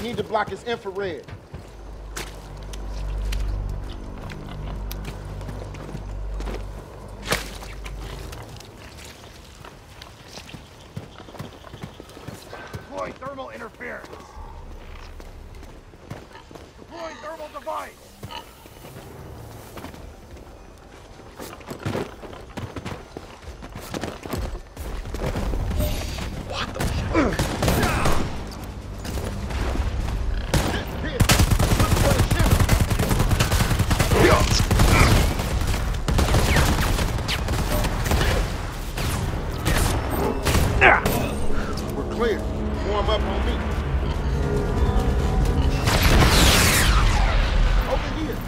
need to block his infrared. Deploy thermal interference. Deploy thermal device. What the fuck? We're clear. Warm up on me. Over here.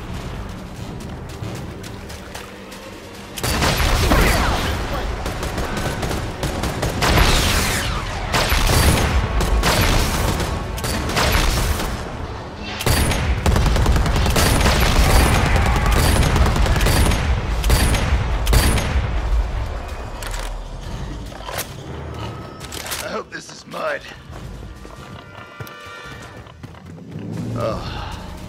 I hope this is mud. Oh.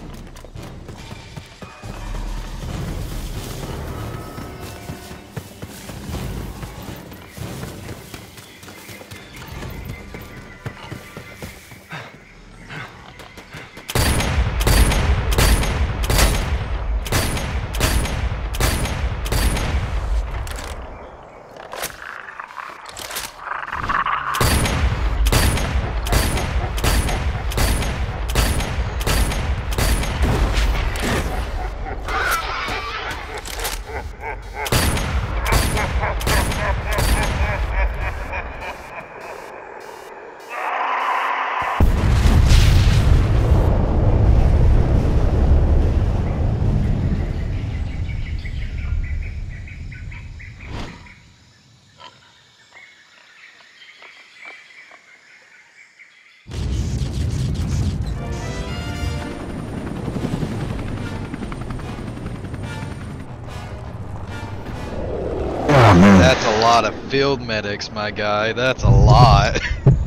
That's a lot of field medics, my guy. That's a lot.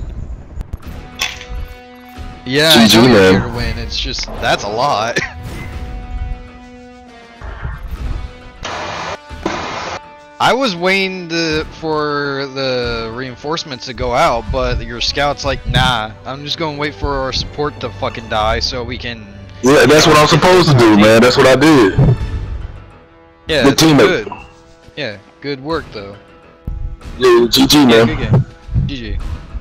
Yeah, I know you're here to win. It's just, that's a lot. I was waiting for the reinforcements to go out, but your scout's like, nah, I'm just gonna wait for our support to fucking die so we can... Yeah, that's what I'm supposed to do, man. That's what I did. Yeah, good teammate. Good. Yeah, good work though. Yeah, GG, man. Yeah, good game. GG.